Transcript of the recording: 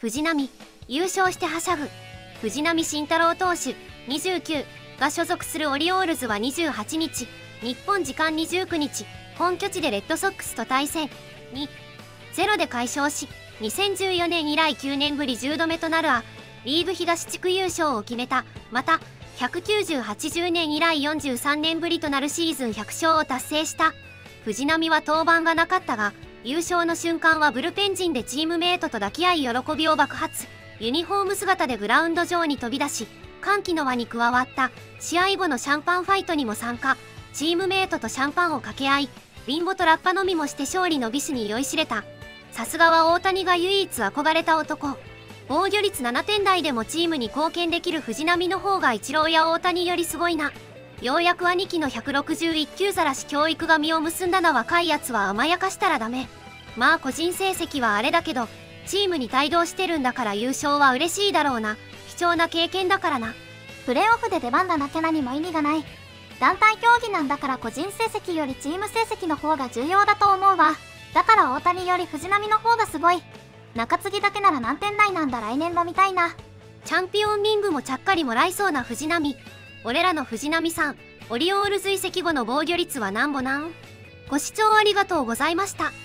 藤浪、優勝してはしゃぐ。藤浪晋太郎投手、29が所属するオリオールズは28日、日本時間29日、本拠地でレッドソックスと対戦。2-0で快勝し、2014年以来9年ぶり10度目となるリーグ東地区優勝を決めた。また、190-80年以来43年ぶりとなるシーズン100勝を達成した。藤浪は登板がなかったが、優勝の瞬間はブルペン陣でチームメートと抱き合い喜びを爆発。ユニフォーム姿でグラウンド上に飛び出し、歓喜の輪に加わった。試合後のシャンパンファイトにも参加。チームメートとシャンパンを掛け合い、ビンボとラッパ飲みもして勝利の美酒に酔いしれた。さすがは大谷が唯一憧れた男。防御率7点台でもチームに貢献できる藤浪の方がイチローや大谷よりすごいな。ようやく兄貴の161球ざらし教育が実を結んだな。若いやつは甘やかしたらダメ。まあ個人成績はあれだけど、チームに帯同してるんだから優勝は嬉しいだろうな。貴重な経験だからな。 プレーオフで出番がなきゃ何も意味がない。団体競技なんだから個人成績よりチーム成績の方が重要だと思うわ。だから大谷より藤浪の方がすごい。中継ぎだけなら何点台なんだ。来年も見たいな。 チャンピオンリングもちゃっかりもらいそうな藤浪。俺らの藤浪さん、オリオールズ移籍後の防御率はなんぼなん？ご視聴ありがとうございました。